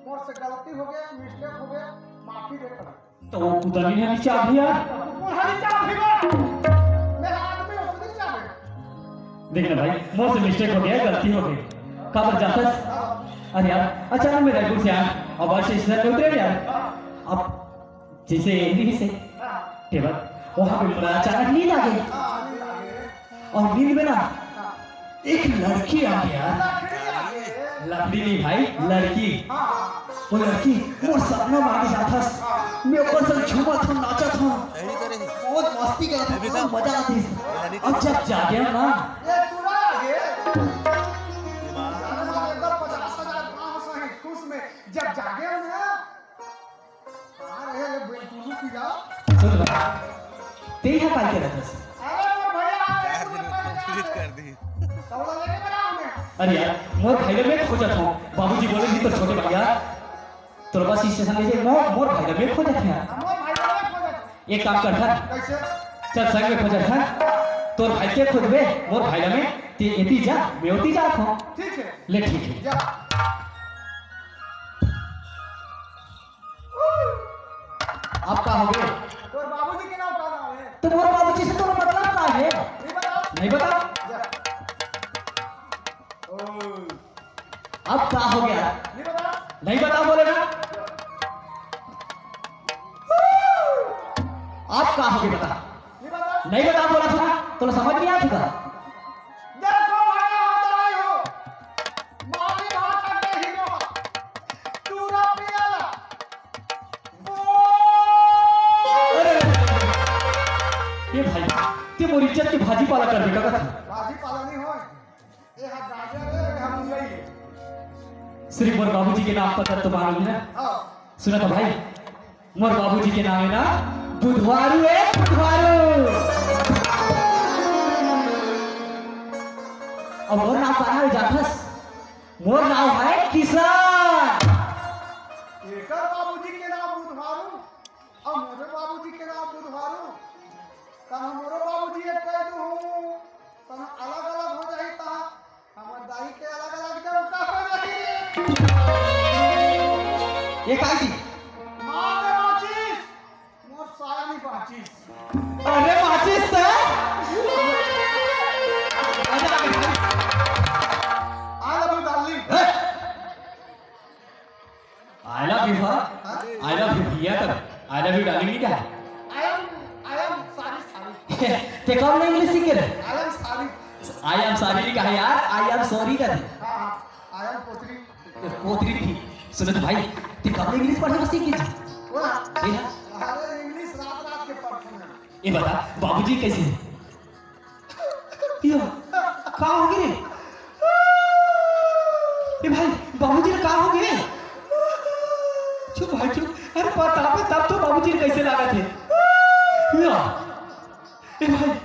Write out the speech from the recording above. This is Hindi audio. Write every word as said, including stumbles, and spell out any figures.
मोर से गलती हो गया, मिस्टेक हो गया, माफी दे पड़ा। तो वो कुदानी है नीचे आ गया। वो हरी चाबी बा। मैं आदमी उसकी चाबी। देखना भाई, मोर से मिस्टेक हो गया, गलती हो गई। कहाँ पर जाता है? अरे यार, अचानक मैं रायपुर से आया और बस स्टेशन पे उतरे यार। अब जैसे यही से टेबल वहाँ पे मुझे अचानक नींद आ गई और नींद में ना एक लड़की आ गया। लड़की नहीं भाई, लड़की। वो लड़की वो सपना में आके जाता, मैं ऊपर से झूमा था, नाचा था, बहुत मस्ती कर रहा था, मजा आती। अब जब जागे ना ये पूरा आगे एकदम पचास हजार पाँच सौ है खुश में जब जागे हो ना आ रहे हैं बेटुलू की जा तेरी है पाई के रहता है। अरे वो भैया चार दिन में कंप्लीट कर दी। तबला लेके बना हमें। अरे यार मोर भाई में खोजा था, बाबूजी बोले कि तो छोटे भैया तो बस स्टेशन ले जाए, मोर मोर भाई में खोजा था। हमारे भाई लोग खोजा एक काम कर था, कैसे चल संग में खोजा था, तोर भाई के खोजबे मोर भाई में ते एती जा मैं ओती जा था। ठीक है ले ठीक है। जा आप का हो गए तो बाबूजी के नाम का नाम है तो मोर बाबूजी से तो मतलब का है नहीं बता नहीं बता। जा ओ अब का हो गया नहीं बता नहीं बता बोले ना। आप का हो गया बता नहीं बता नहीं बता बोला था तो समझ नहीं आता था। देखो भैया होता ही हो माली भाषा के हीरो चूरा पियाला अरे ये भाई ते मोर इज्जत की भाजी पाला कर देगा था। भाजी पाला नहीं हो ये हाथ गाजर है ये हम मुंगई है सिर्फ मोर बाबूजी के नाम पर तो मालूम है। हां सुना तो भाई मोर बाबूजी के नाम है ना बुधवारू है बुधवारू। अब मोर नाम कहाँ है जाथस? मोर नाम है किसान। एकर बाबूजी के नाम बुधवारू और मोरे बाबूजी के नाम बुधवारू कहाँ मोरे बाबूजी एक कह दू कहाँ अलग अलग हो जाई कहाँ हमर दाई के अलग अलग के का हो जाई ये काहे जी? मां के माचिस मोर साया नहीं माचिस अरे माचिस से I love you darling I love you हाँ आई लव यू भैया तब आई लव यू डार्लिंग नहीं क्या है? I am I am sorry sorry ते कौन नहीं इंग्लिश सीखे रे? I am sorry I am sorry नहीं कहा यार, आई एम सॉरी कर दे। हां आई एम पोतरी पोतरी थी। सुनो तो भाई ते कब इंग्लिश पढ़ने को सीखी थी? वो ये अरे इंग्लिश रात रात के पढ़ते हैं ये बता बाबूजी कैसे हैं? यो कहाँ होंगे रे? ये भाई बाबूजी ने कहाँ होंगे? चुप भाई चुप। अरे पता पे तब तो बाबूजी ने कैसे लगा थे? या ये भाई